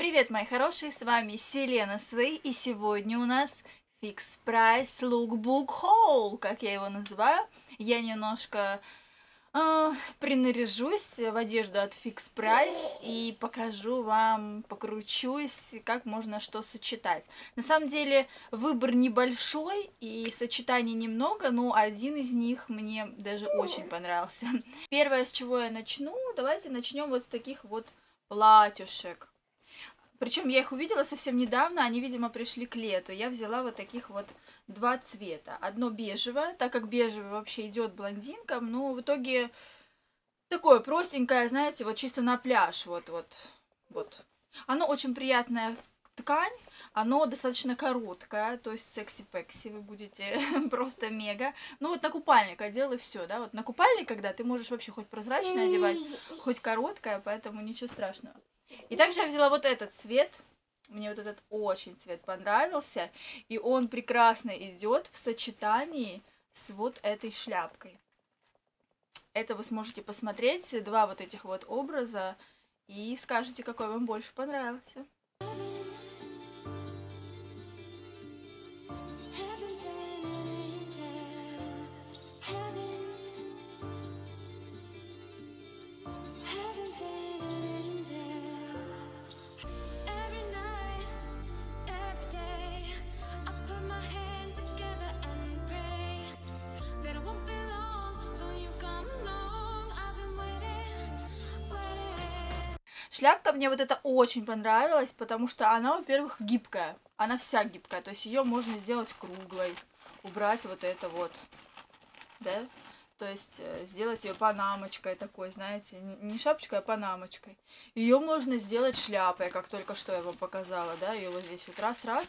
Привет, мои хорошие, с вами Селена Свей, и сегодня у нас Fix Price Lookbook Haul, как я его называю. Я немножко принаряжусь в одежду от Fix Price и покажу вам, покручусь, как можно что сочетать. На самом деле выбор небольшой и сочетаний немного, но один из них мне даже очень понравился. Первое, с чего я начну, давайте начнем вот с таких вот платьюшек. Причем я их увидела совсем недавно, они, видимо, пришли к лету. Я взяла вот таких вот два цвета. Одно бежевое, так как бежевый вообще идет блондинкам, но в итоге такое простенькое, знаете, вот чисто на пляж, вот. Оно очень приятная ткань, оно достаточно короткое, то есть секси-пекси, вы будете просто мега. Ну вот на купальник одел и все, да, вот на купальник, когда ты можешь вообще хоть прозрачное одевать, хоть короткое, поэтому ничего страшного. И также я взяла вот этот цвет. Мне вот этот очень цвет понравился. И он прекрасно идет в сочетании с вот этой шляпкой. Это вы сможете посмотреть, два вот этих вот образа, и скажете, какой вам больше понравился. Шляпка мне вот это очень понравилась, потому что она, во-первых, гибкая. Она вся гибкая, то есть ее можно сделать круглой, убрать вот это вот, да? То есть сделать ее панамочкой такой, знаете, не шапочкой, а панамочкой. Ее можно сделать шляпой, как только что я вам показала, да? Ее вот здесь вот раз-раз,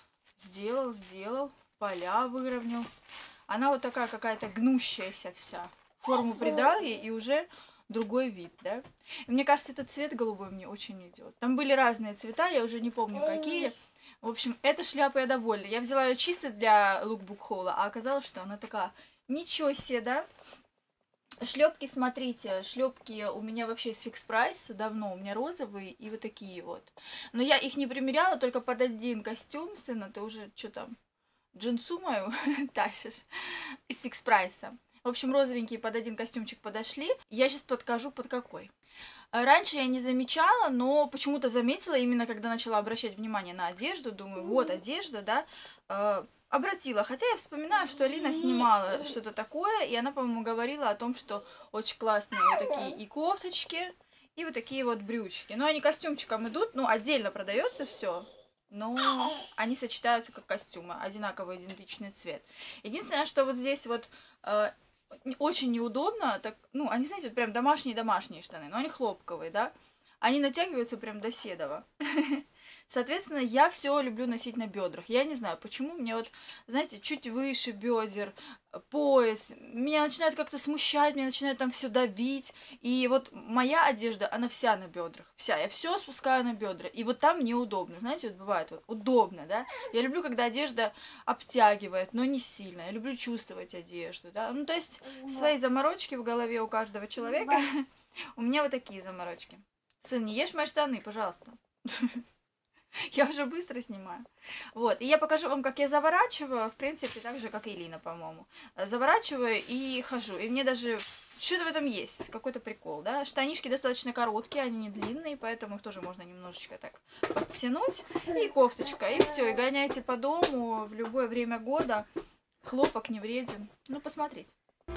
сделал, поля выровнял. Она вот такая какая-то гнущаяся вся. Форму придал ей и уже другой вид, да? И мне кажется, этот цвет голубой мне очень идет. Там были разные цвета, я уже не помню какие. В общем, эта шляпа я довольна. Я взяла ее чисто для лукбук-холла, а оказалось, что она такая, ничего себе, да? Шлепки, смотрите, шлепки у меня вообще с Fix Price давно, у меня розовые и вот такие вот. Но я их не примеряла, только под один костюм, сына, ты уже что там, джинсу мою тащишь из Fix Price. В общем, розовенькие под один костюмчик подошли. Я сейчас подкажу, под какой. Раньше я не замечала, но почему-то заметила, именно когда начала обращать внимание на одежду. Думаю, вот одежда, да. Обратила. Хотя я вспоминаю, что Алина снимала что-то такое, и она, по-моему, говорила о том, что очень классные вот такие и кофточки, и вот такие вот брючки. Но они костюмчиком идут, ну, отдельно продается все. Но они сочетаются как костюмы, одинаковый идентичный цвет. Единственное, что вот здесь вот очень неудобно, так, ну, они, знаете, вот прям домашние штаны, но они хлопковые, да, они натягиваются прям до седова. Соответственно, я все люблю носить на бедрах. Я не знаю, почему мне вот, знаете, чуть выше бедер, пояс, меня начинает как-то смущать, меня начинает там все давить. И вот моя одежда, она вся на бедрах, вся. Я все спускаю на бедра. И вот там неудобно, знаете, вот бывает вот удобно, да. Я люблю, когда одежда обтягивает, но не сильно. Я люблю чувствовать одежду, да. Ну, то есть свои заморочки в голове у каждого человека. У меня вот такие заморочки. Сын, не ешь мои штаны, пожалуйста. Я уже быстро снимаю. Вот, и я покажу вам, как я заворачиваю, в принципе, так же, как и Лина, по-моему. Заворачиваю и хожу. И мне даже что-то в этом есть, какой-то прикол, да. Штанишки достаточно короткие, они не длинные, поэтому их тоже можно немножечко так подтянуть. И кофточка, и все, и гоняйте по дому в любое время года. Хлопок не вреден. Ну, посмотрите.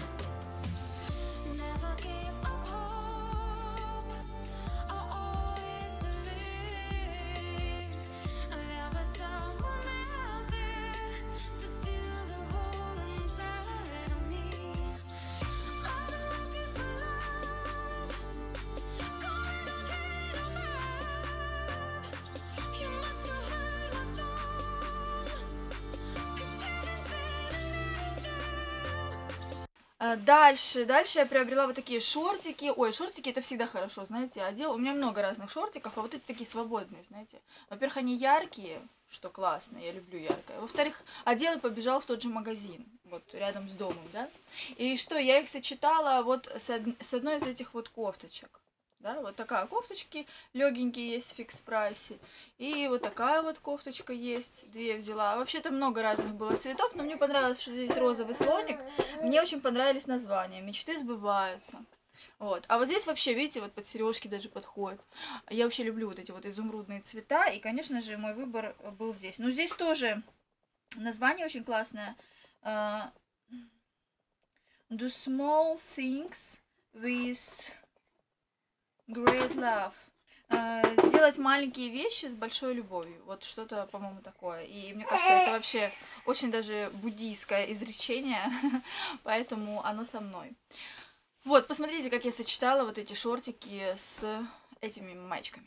Дальше я приобрела вот такие шортики. Ой, шортики это всегда хорошо, знаете, одел. У меня много разных шортиков, а вот эти такие свободные, знаете. Во-первых, они яркие, что классно, я люблю яркое. Во-вторых, одел и побежал в тот же магазин, вот рядом с домом, да. И что, я их сочетала вот с одной из этих вот кофточек. Да, вот такая кофточки легенькие есть в фикс прайсе. И вот такая вот кофточка есть. Две взяла. Вообще-то много разных было цветов, но мне понравилось, что здесь розовый слоник. Мне очень понравились названия. Мечты сбываются. Вот. А вот здесь вообще, видите, вот под сережки даже подходит. Я вообще люблю вот эти вот изумрудные цвета. И, конечно же, мой выбор был здесь. Но здесь тоже название очень классное. Do small things with great love. Делать маленькие вещи с большой любовью. Вот что-то, по-моему, такое. И мне кажется, это вообще очень даже буддийское изречение, поэтому оно со мной. Вот, посмотрите, как я сочетала вот эти шортики с этими маечками.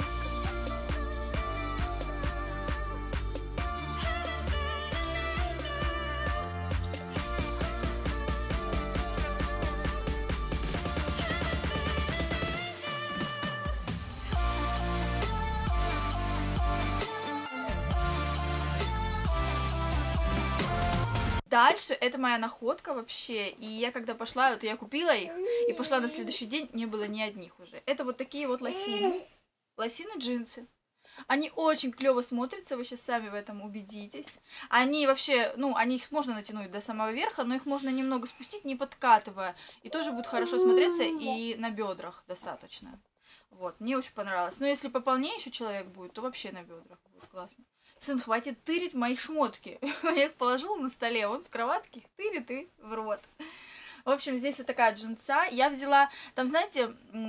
Дальше это моя находка вообще, и я когда пошла, вот я купила их, и пошла на следующий день, не было ни одних уже. Это вот такие вот лосины джинсы. Они очень клево смотрятся, вы сейчас сами в этом убедитесь. Они вообще, ну, их можно натянуть до самого верха, но их можно немного спустить, не подкатывая, и тоже будет хорошо смотреться, и на бедрах достаточно. Вот, мне очень понравилось. Но если пополнее еще человек будет, то вообще на бедрах будет классно. Сын, хватит тырить мои шмотки. Я их положила на столе, он с кроватки их тырит и в рот. В общем, здесь вот такая джинса. Я взяла, там, знаете,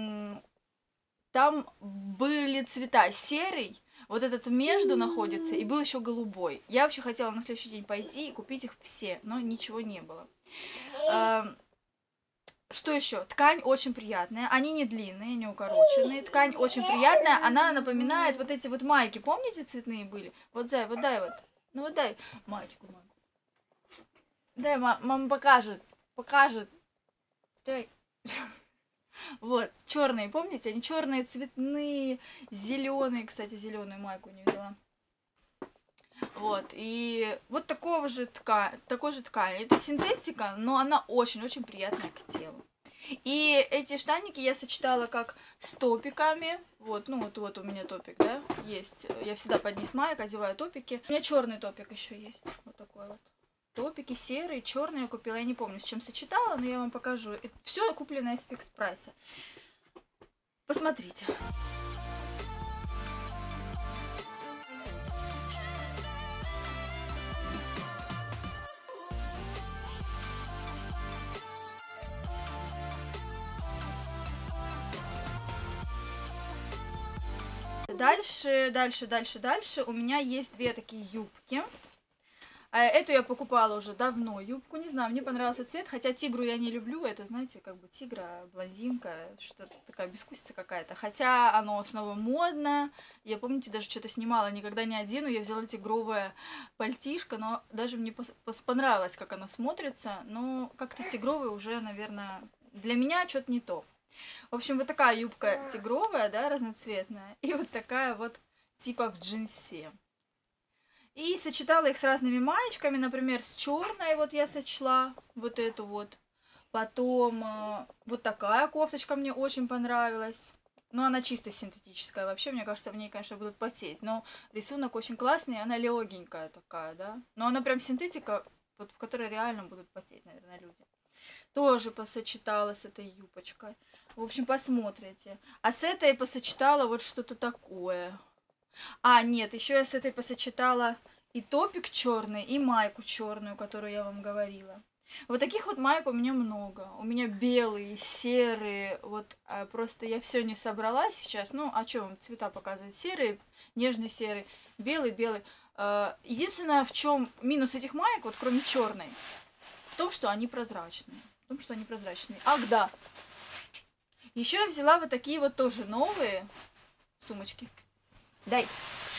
там были цвета серый, вот этот между находится, и был еще голубой. Я вообще хотела на следующий день пойти и купить их все, но ничего не было. Что еще? Ткань очень приятная, они не длинные, не укороченные. Ткань очень приятная, она напоминает вот эти вот майки, помните, цветные были? Вот дай, вот дай вот. Ну вот дай маечку, мам. Дай, мама покажет. Дай. Вот, черные, помните? Они черные, цветные, зеленые. Кстати, зеленую майку не взяла. Вот, и вот такой же ткань. Это синтетика, но она очень-очень приятная к телу. И эти штаники я сочетала как с топиками. Вот, ну вот у меня топик, да, есть. Я всегда под низ маек одеваю топики. У меня черный топик еще есть. Вот такой вот. Топики серые, черные я купила. Я не помню, с чем сочетала, но я вам покажу. Все куплено из фикс прайса. Посмотрите. Дальше у меня есть две такие юбки. Эту я покупала уже давно, юбку, не знаю, мне понравился цвет, хотя тигру я не люблю, это, знаете, как бы тигра, блондинка, что-то такая безвкусица какая-то. Хотя оно снова модно, я, помните, даже что-то снимала, никогда не одену, я взяла тигровое пальтишко, но даже мне понравилось, как оно смотрится, но как-то тигровое уже, наверное, для меня что-то не то. В общем, вот такая юбка тигровая, да, разноцветная, и вот такая вот типа в джинсе. И сочетала их с разными маечками, например, с черной вот я сочла, вот эту вот. Потом вот такая кофточка мне очень понравилась. Но она чисто синтетическая, вообще, мне кажется, в ней, конечно, будут потеть. Но рисунок очень классный, она легенькая такая, да. Но она прям синтетика, вот в которой реально будут потеть, наверное, люди. Тоже посочетала с этой юбочкой. В общем, посмотрите. А с этой посочетала вот что-то такое. А, нет, еще я с этой посочетала и топик черный, и майку черную, которую я вам говорила. Вот таких вот маек у меня много. У меня белые, серые. Вот просто я все не собрала сейчас. Ну, а что вам цвета показывать? Серый, нежный серый, белый, белый. Единственное, в чем минус этих маек, вот кроме черной, в том, что они прозрачные. Ах, да. Еще я взяла вот такие вот тоже новые сумочки. Дай.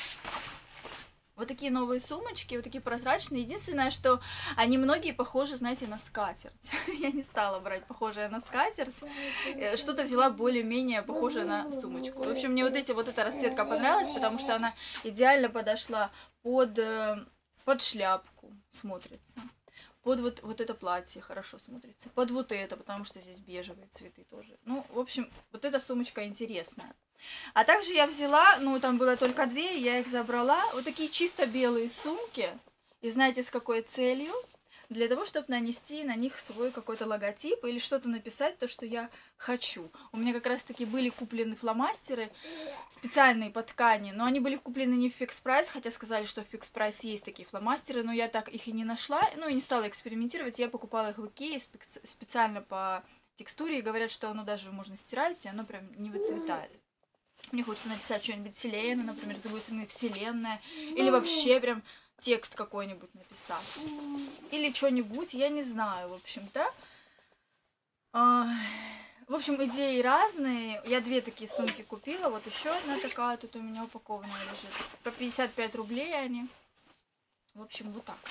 Вот такие новые сумочки, вот такие прозрачные. Единственное, что они многие похожи, знаете, на скатерть. Я не стала брать похожее на скатерть. Что-то взяла более-менее похожее на сумочку. В общем, мне вот эта расцветка понравилась, потому что она идеально подошла под шляпку, смотрится. под вот это платье хорошо смотрится, под вот это, потому что здесь бежевые цветы тоже. Ну, в общем, вот эта сумочка интересная. А также я взяла, ну, там было только 2, я их забрала, вот такие чисто белые сумки. И знаете, с какой целью? Для того, чтобы нанести на них свой какой-то логотип или что-то написать, то, что я хочу. У меня как раз-таки были куплены фломастеры специальные по ткани, но они были куплены не в Fix Price, хотя сказали, что в Fix Price есть такие фломастеры, но я так их и не нашла, ну и не стала экспериментировать. Я покупала их в Икее специально по текстуре, и говорят, что оно даже можно стирать, и оно прям не выцветает. Мне хочется написать что-нибудь вселенную, например, с другой стороны вселенная, или вообще прям текст какой-нибудь написать. Или что-нибудь, я не знаю, в общем-то. В общем, идеи разные. Я 2 такие сумки купила. Вот еще одна такая тут у меня упакованная лежит. По 55 рублей они. В общем, вот так.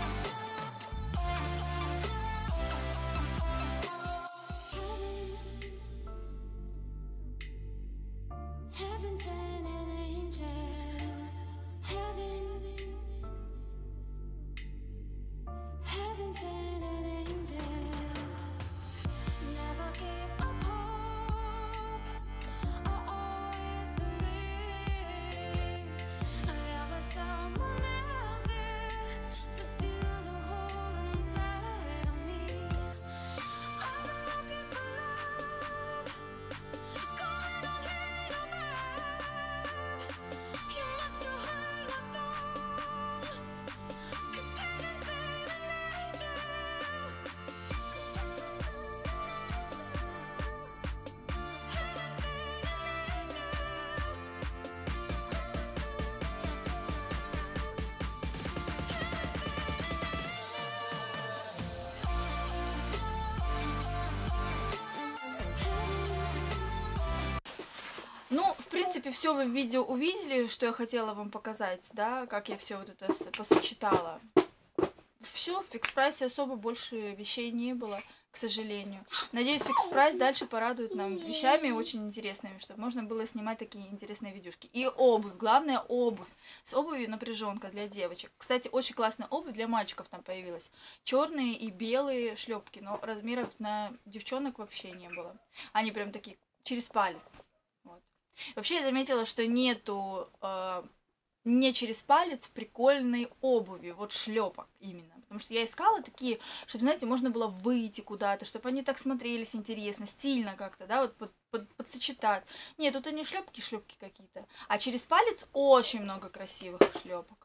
Ну, в принципе, все вы в видео увидели, что я хотела вам показать, да, как я все вот это посочетала. Все, в Fix Price особо больше вещей не было, к сожалению. Надеюсь, Fix Price дальше порадует нам вещами очень интересными, чтобы можно было снимать такие интересные видюшки. И обувь, главное обувь. С обувью напряженка для девочек. Кстати, очень классная обувь для мальчиков там появилась. Черные и белые шлепки, но размеров на девчонок вообще не было. Они прям такие через палец. Вот. Вообще я заметила, что нету не через палец прикольной обуви, вот шлепок именно. Потому что я искала такие, чтобы, знаете, можно было выйти куда-то, чтобы они так смотрелись интересно, стильно как-то, да, вот подсочетать. Нет, тут они шлепки какие-то. А через палец очень много красивых шлепок.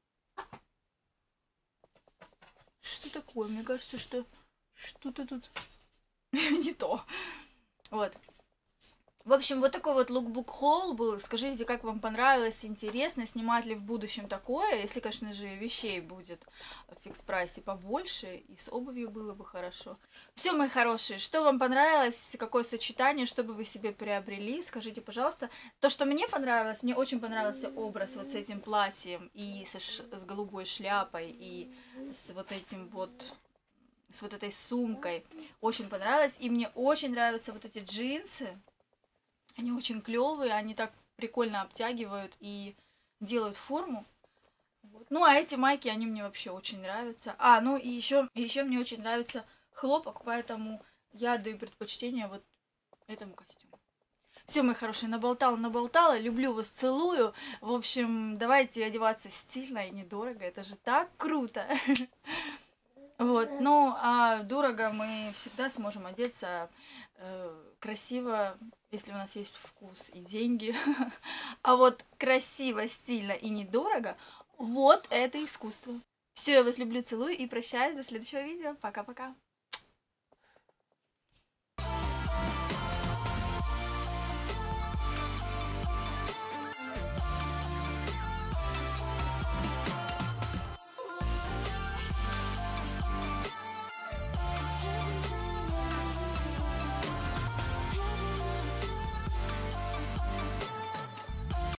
Что такое? Мне кажется, что что-то тут не то. Вот. В общем, вот такой вот лукбук-холл был. Скажите, как вам понравилось, интересно, снимать ли в будущем такое? Если, конечно же, вещей будет в Fix Price побольше, и с обувью было бы хорошо. Все, мои хорошие, что вам понравилось, какое сочетание, что бы вы себе приобрели, скажите, пожалуйста. То, что мне понравилось, мне очень понравился образ вот с этим платьем, и с голубой шляпой, и с вот этим вот... с вот этой сумкой. Очень понравилось. И мне очень нравятся вот эти джинсы. Они очень клевые, они так прикольно обтягивают и делают форму. Вот. Ну, а эти майки, они мне вообще очень нравятся. Ну и еще мне очень нравится хлопок, поэтому я даю предпочтение вот этому костюму. Все, мои хорошие, наболтала. Люблю вас, целую. В общем, давайте одеваться стильно и недорого. Это же так круто. Вот, ну, а дорого мы всегда сможем одеться красиво, если у нас есть вкус и деньги. А вот красиво, стильно и недорого, вот это искусство. Все, я вас люблю, целую и прощаюсь до следующего видео. Пока-пока.